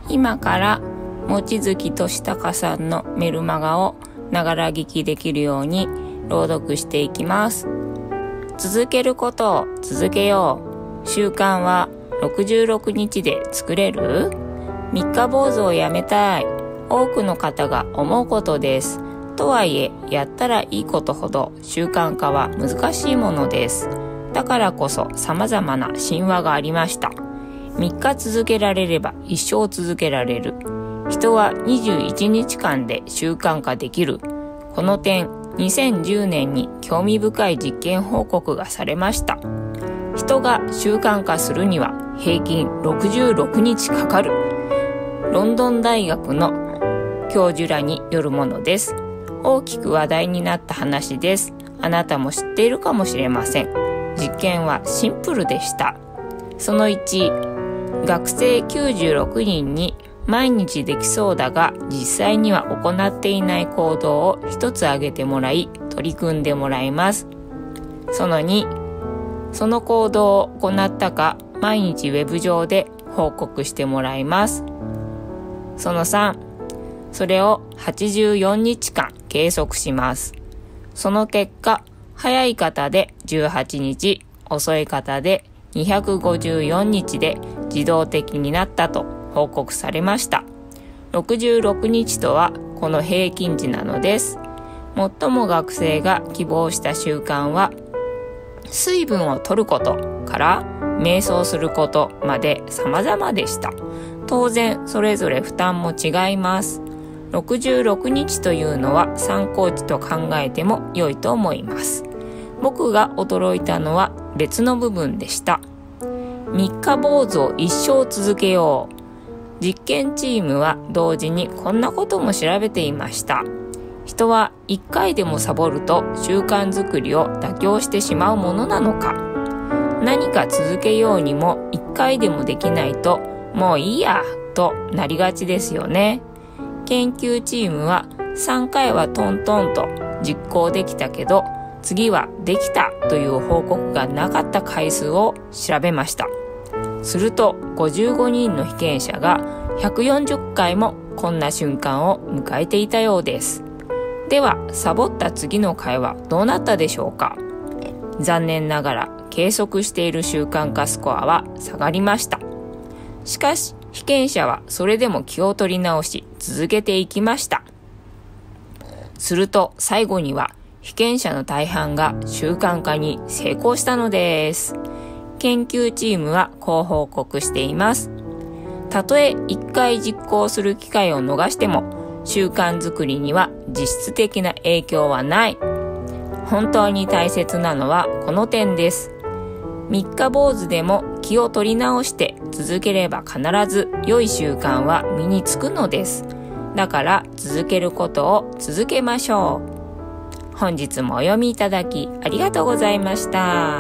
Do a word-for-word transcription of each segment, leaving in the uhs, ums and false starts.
今から望月俊孝さんのメルマガをながら聞きできるように朗読していきます。続けることを続けよう。習慣はろくじゅうろくにちで作れる？三日坊主をやめたい。多くの方が思うことです。とはいえ、やったらいいことほど習慣化は難しいものです。だからこそ様々な神話がありました。みっか続けられれば一生続けられる。人はにじゅういちにちかんで習慣化できる。この点、にせんじゅうねんに興味深い実験報告がされました。人が習慣化するには平均ろくじゅうろくにちかかる。ロンドン大学の教授らによるものです。大きく話題になった話です。あなたも知っているかもしれません。実験はシンプルでした。そのいち、学生きゅうじゅうろくにんに毎日できそうだが実際には行っていない行動を一つ挙げてもらい取り組んでもらいます。そのに、その行動を行ったか毎日ウェブ上で報告してもらいます。そのさん、それをはちじゅうよっかん計測します。その結果、早い方でじゅうはちにち、遅い方でにひゃくごじゅうよっかで自動的になったと報告されました。ろくじゅうろくにちとはこの平均値なのです。最も学生が希望した習慣は、水分を取ることから瞑想することまで様々でした。当然それぞれ負担も違います。ろくじゅうろくにちというのは参考値と考えても良いと思います。僕が驚いたのは別の部分でした。三日坊主を一生続けよう。実験チームは同時にこんなことも調べていました。人はいっかいでもサボると習慣づくりを妥協してしまうものなのか。何か続けようにもいっかいでもできないともういいやとなりがちですよね。研究チームはさんかいはトントンと実行できたけど次はできたという報告がなかった回数を調べました。するとごじゅうごにんの被験者がひゃくよんじゅっかいもこんな瞬間を迎えていたようです。ではサボった次の回はどうなったでしょうか。残念ながら計測している習慣化スコアは下がりました。しかし被験者はそれでも気を取り直し続けていきました。すると最後には被験者の大半が習慣化に成功したのです。研究チームはこう報告しています。たとえいっかい実行する機会を逃しても習慣づくりには実質的な影響はない。本当に大切なのはこの点です。三日坊主でも気を取り直して続ければ必ず良い習慣は身につくのです。だから続けることを続けましょう。本日もお読みいただきありがとうございました。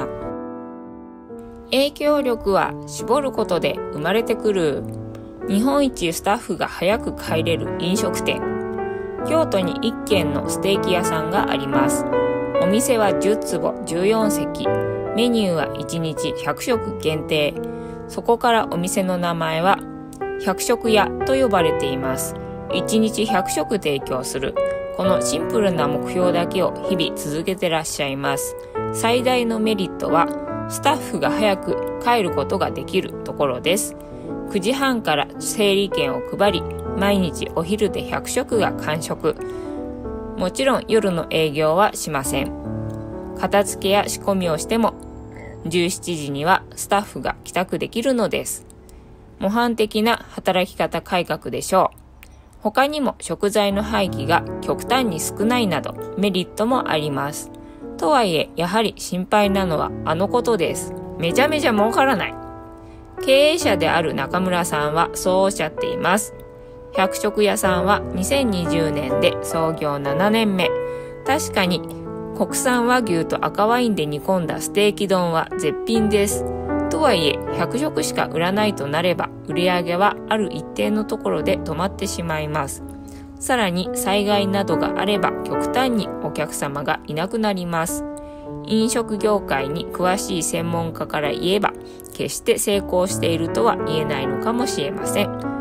影響力は絞ることで生まれてくる。日本一スタッフが早く帰れる飲食店。京都に一軒のステーキ屋さんがあります。お店はじゅうつぼじゅうよんせき。メニューはいちにちひゃくしょく限定。そこからお店の名前はひゃくしょく屋と呼ばれています。いちにちひゃくしょく提供する。このシンプルな目標だけを日々続けてらっしゃいます。最大のメリットはスタッフが早く帰ることができるところです。くじはんから整理券を配り、毎日お昼でひゃくしょくが完食。もちろん夜の営業はしません。片付けや仕込みをしてもじゅうしちじにはスタッフが帰宅できるのです。模範的な働き方改革でしょう。他にも食材の廃棄が極端に少ないなどメリットもあります。とはいえやはり心配なのはあのことです。めちゃめちゃ儲からない。経営者である中村さんはそうおっしゃっています。百食屋さんはにせんにじゅうねんで創業ななねんめ。確かに国産和牛と赤ワインで煮込んだステーキ丼は絶品です。とはいえひゃくしょくしか売らないとなれば売り上げはある一定のところで止まってしまいます。さらに災害などがあれば極端にお客様がいなくなります。飲食業界に詳しい専門家から言えば決して成功しているとは言えないのかもしれません。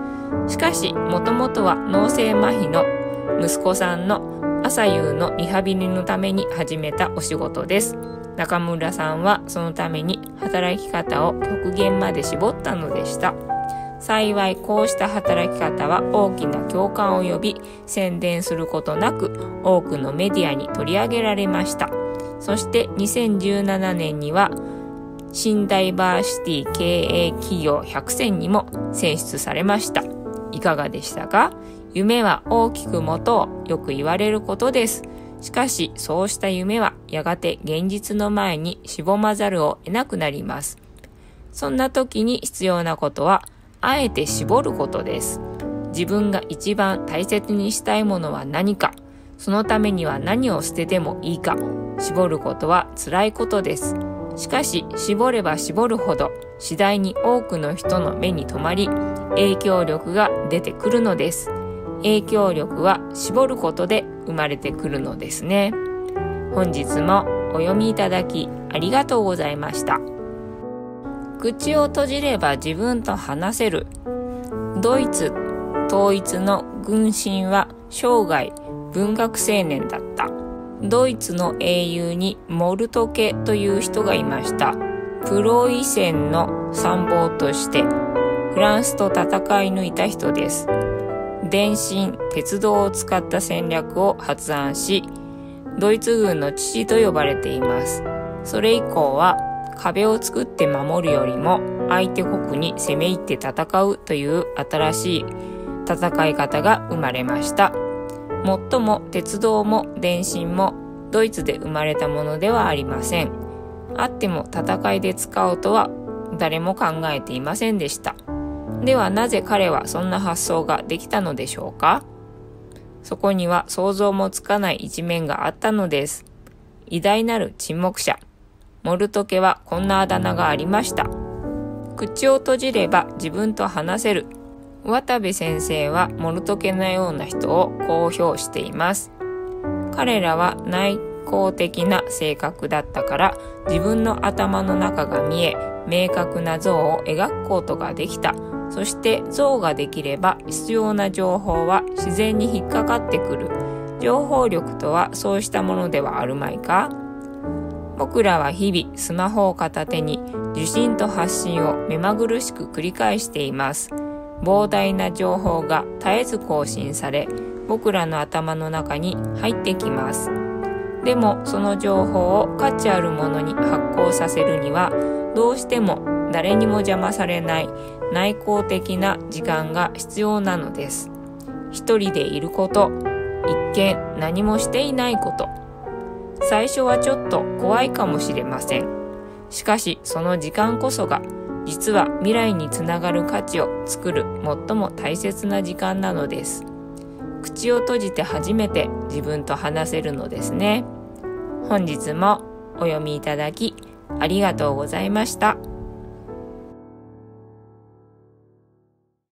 しかし、もともとは脳性麻痺の息子さんの朝夕のリハビリのために始めたお仕事です。中村さんはそのために働き方を極限まで絞ったのでした。幸いこうした働き方は大きな共感を呼び、宣伝することなく多くのメディアに取り上げられました。そしてにせんじゅうななねんには新ダイバーシティ経営企業ひゃくせんにも選出されました。いかがでしたか？夢は大きく持とう、よく言われることです。しかし、そうした夢はやがて現実の前にしぼまざるを得なくなります。そんな時に必要なことは、あえて絞ることです。自分が一番大切にしたいものは何か、そのためには何を捨ててもいいか、絞ることは辛いことです。しかし、絞れば絞るほど、次第に多くの人の目に留まり、影響力が出てくるのです。影響力は絞ることで生まれてくるのですね。本日もお読みいただきありがとうございました。口を閉じれば自分と話せる。ドイツ統一の軍神は生涯文学青年だった。ドイツの英雄にモルトケという人がいました。プロイセンの参謀としてフランスと戦い抜いた人です。電信、鉄道を使った戦略を発案し、ドイツ軍の父と呼ばれています。それ以降は壁を作って守るよりも相手国に攻め入って戦うという新しい戦い方が生まれました。もっとも鉄道も電信もドイツで生まれたものではありません。あっても戦いで使おうとは誰も考えていませんでした。ではなぜ彼はそんな発想ができたのでしょうか？そこには想像もつかない一面があったのです。偉大なる沈黙者。モルトケはこんなあだ名がありました。口を閉じれば自分と話せる。渡部先生はモルトケのような人をこう評しています。彼らは内向的な性格だったから自分の頭の中が見え、明確な像を描くことができた。そして像ができれば必要な情報は自然に引っかかってくる。情報力とはそうしたものではあるまいか？僕らは日々スマホを片手に受信と発信を目まぐるしく繰り返しています。膨大な情報が絶えず更新され、僕らの頭の中に入ってきます。でもその情報を価値あるものに発行させるには、どうしても誰にも邪魔されない内向的な時間が必要なのです。一人でいること、一見何もしていないこと。最初はちょっと怖いかもしれません。しかしその時間こそが実は未来につながる価値を作る最も大切な時間なのです。口を閉じて初めて自分と話せるのですね。本日もお読みいただきありがとうございました。